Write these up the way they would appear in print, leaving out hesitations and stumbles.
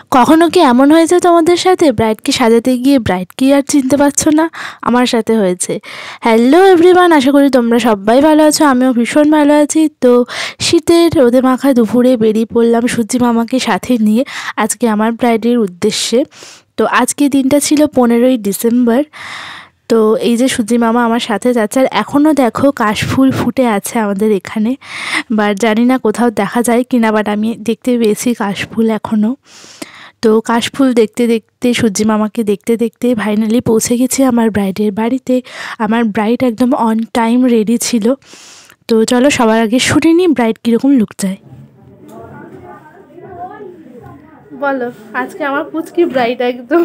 কখনো কি এমন হয়েছে তোমাদের সাথে ব্রাইডকে সাজাতে গিয়ে ব্রাইডকে আর চিনতে পারছো না? আমার সাথে হয়েছে। হ্যালো এভরিওয়ান, আশা করি তোমরা সবাই ভালো আছো, আমিও ভীষণ ভালো আছি। তো শীতের রোদে মাখা দুপুরে বেরিয়ে পড়লাম সূর্যি মামাকে সাথে নিয়ে আজকে আমার ব্রাইডের উদ্দেশ্যে। তো আজকে দিনটা ছিল 15ই ডিসেম্বর। তো এই যে সূর্যি মামা আমার সাথে যাচ্ছে, আর এখনও দেখো কাশফুল ফুটে আছে আমাদের এখানে, বাট জানি না কোথাও দেখা যায় কিনা, বাট আমি দেখতে পেয়েছি কাশফুল এখনও। তো কাশফুল দেখতে দেখতে সূর্যি মামাকে দেখতে দেখতে ফাইনালি পৌঁছে গেছি আমার ব্রাইডের বাড়িতে। আমার ব্রাইড একদম অন টাইম রেডি ছিল। তো চলো সবার আগে শুনে নিই ব্রাইড কীরকম লুক চায়। বলো, আজকে আমার পুচকি ব্রাইড একদম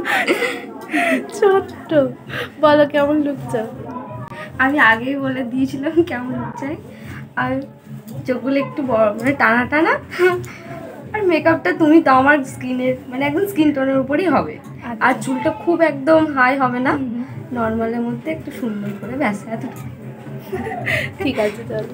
ছোট্ট, বলো কেমন লুক চাও? আমি আগেই বলে দিয়েছিলাম কেমন লুক চাই। আর চোখগুলো একটু বড় মানে টানা টানা, আর মেকআপটা তুমি তো আমার স্কিনের মানে একদম স্কিন টোনের উপরই হবে। আর চুলটা খুব একদম হাই হবে না, নর্মালের মধ্যে একটু সুন্দর করে, ব্যাস এতটুকু। ঠিক আছে চলো।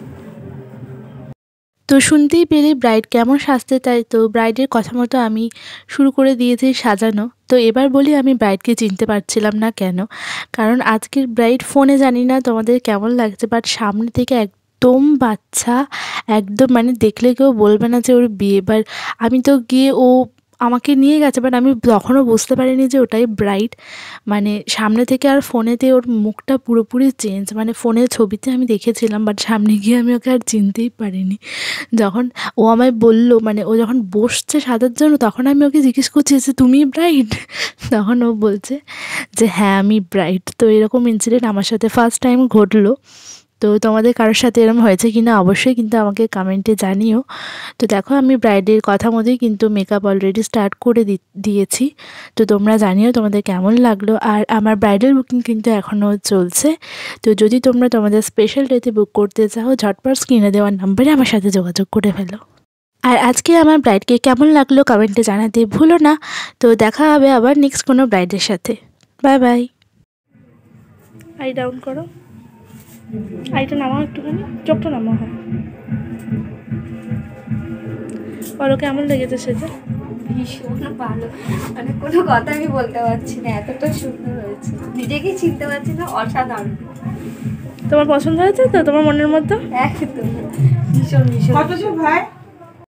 তো শুনতেই পেলে ব্রাইড কেমন সাজতে চাই, তো ব্রাইডের কথা মতো আমি শুরু করে দিয়েছি সাজানো। তো এবার বলি আমি ব্রাইডকে চিনতে পারছিলাম না কেন, কারণ আজকের ব্রাইড ফোনে জানি না তোমাদের কেমন লাগছে, বাট সামনে থেকে একদম বাচ্চা, একদম মানে দেখলে কেউ বলবে না যে ওর বিয়ে। এবার আমি তো গিয়ে ও আমাকে নিয়ে গেছে, বাট আমি তখনও বুঝতে পারিনি যে ওটাই ব্রাইড। মানে সামনে থেকে আর ফোনেতে ওর মুখটা পুরোপুরি চেঞ্জ, মানে ফোনের ছবিতে আমি দেখেছিলাম, বাট সামনে গিয়ে আমি ওকে আর চিনতেই পারিনি। যখন ও আমায় বললো, মানে ও যখন বসছে সাজার জন্য, তখন আমি ওকে জিজ্ঞেস করছি যে তুমি ব্রাইড? তখন ও বলছে যে হ্যাঁ আমি ব্রাইড। তো এরকম ইনসিডেন্ট আমার সাথে ফার্স্ট টাইম ঘটলো। তো তোমাদের কারোর সাথে এরকম হয়েছে কি না অবশ্যই কিন্তু আমাকে কমেন্টে জানিও। তো দেখো আমি ব্রাইডের কথা মতোই কিন্তু মেকআপ অলরেডি স্টার্ট করে দিয়েছি। তো তোমরা জানিও তোমাদের কেমন লাগলো। আর আমার ব্রাইডাল বুকিং কিন্তু এখনও চলছে। তো যদি তোমরা তোমাদের স্পেশাল ডেতে বুক করতে চাও, ঝটপট স্ক্রিনে দেওয়ার নাম্বারে আমার সাথে যোগাযোগ করে ফেলো। আর আজকে আমার ব্রাইডকে কেমন লাগলো কমেন্টে জানাতে ভুলো না। তো দেখা হবে আবার নেক্সট কোনো ব্রাইডের সাথে। Bye bye. আই ডাউন করো, আইটা নামাও একটুখানি, চোখটা নামাও। হয় বলো কেমন লেগেছে সেটা? ভীষণ ভালো, মানে কোনো কথা আমি বলতে পারছি না, এতটা সুন্দর হয়েছে, নিজেকেই চিনতে পারছি না, অসাধারণ। তোমার পছন্দ হয়েছে তো তোমার মনের মতো? একদম ভীষণ ভীষণ। কত ভাই?